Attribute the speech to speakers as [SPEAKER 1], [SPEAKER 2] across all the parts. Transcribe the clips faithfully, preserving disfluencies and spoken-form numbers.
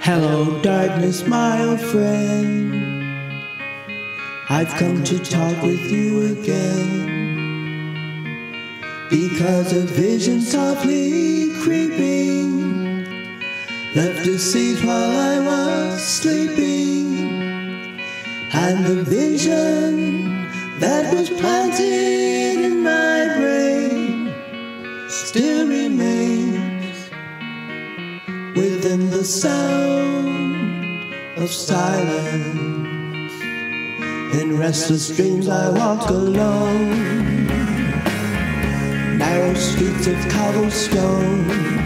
[SPEAKER 1] Hello, darkness, my old friend. I've come to talk with you again, because a vision softly creeping left a seed while I was sleeping, and the vision that was planted in my brain still remains within the sound of silence. In restless dreams I walk alone, narrow streets of cobblestone,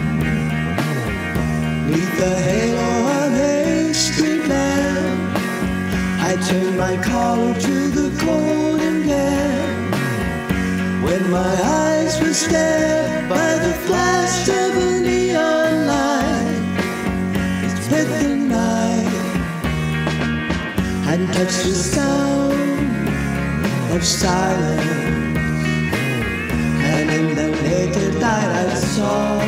[SPEAKER 1] neath the halo of a street lamp. I turn my collar to the cold and damp, when my eyes were stared by the flash of a neon light. It split the night and touched the sound of silence, and in the naked light I saw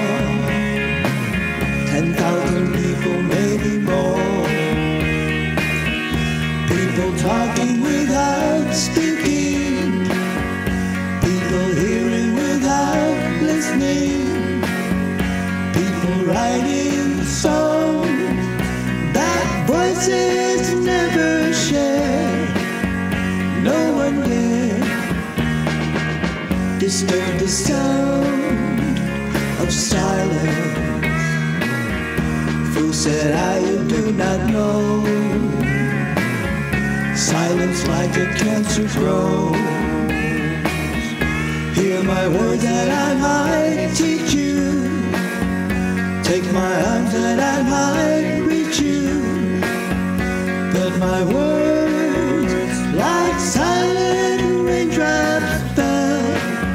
[SPEAKER 1] ten thousand people, maybe more, people talking without speaking, people hearing without listening, people writing songs that voices never share. No one dare disturb the sound of silence. Fool, said I, you do not know, silence like a cancer grows. Hear my words that I might teach you, take my arms that I might reach you, but my words like silent raindrops fell,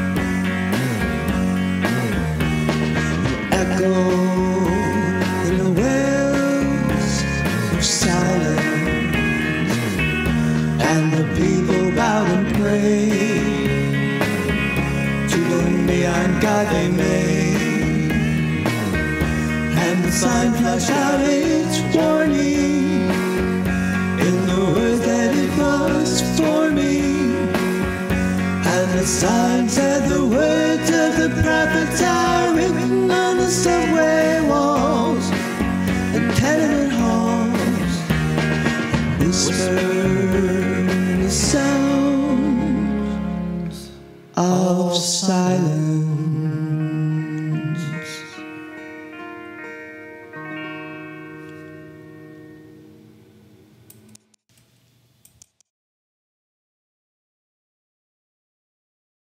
[SPEAKER 1] echo in the wells of silence, and the people bow and pray to the neon god they made, and the sign flashed out its warning in the words that it was for me, and the sign said the words of the prophets are written on the subway walls and tenement halls, whisper the sounds of silence.